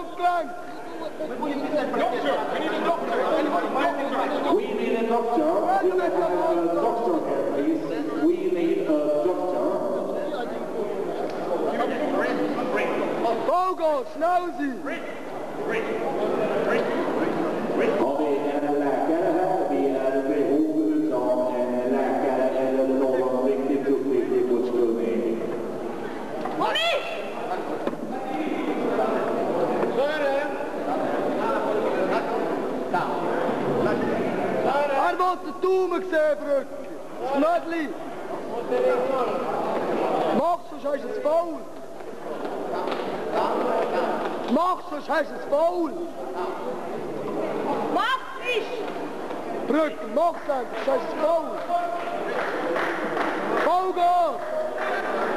Handgelenk! We need a doctor. We need a doctor. You have a doctor here, please. We need a doctor. Bogo, snäll Sie! Har vi en läkare här? Vi är i behov av en läkare eller någon riktigt duktig sjukvårdskunnig. Kom hit! Hij moet de toemen zeebrukken. Snudley. Mach, sonst ist es faul. Mach, sonst ist es faul. Mach nicht! Brücken, mach, sonst ist es faul. Vollgas!